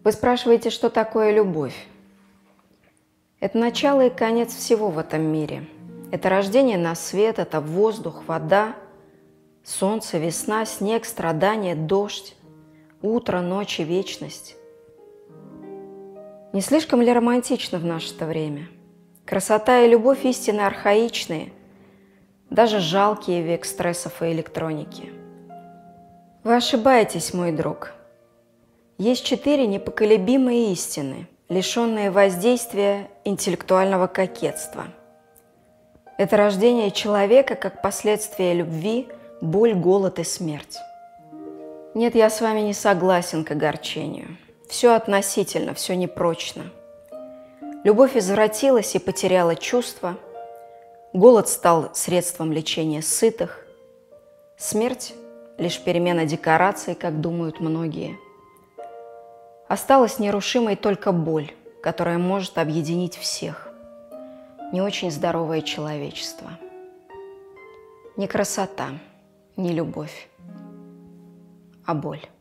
Вы спрашиваете, что такое любовь? Это начало и конец всего в этом мире. Это рождение на свет, это воздух, вода, солнце, весна, снег, страдания, дождь, утро, ночь и вечность. Не слишком ли романтично в наше-то время? Красота и любовь истинно архаичные, даже жалкие в век стрессов и электроники. Вы ошибаетесь, мой друг. Есть 4 непоколебимые истины, лишенные воздействия интеллектуального кокетства. Это рождение человека как последствие любви, боль, голод и смерть. Нет, я с вами не согласен к огорчению. Все относительно, все непрочно. Любовь извратилась и потеряла чувства. Голод стал средством лечения сытых. Смерть – лишь перемена декораций, как думают многие. Осталась нерушимой только боль, которая может объединить всех. Не очень здоровое человечество. Не красота, не любовь, а боль.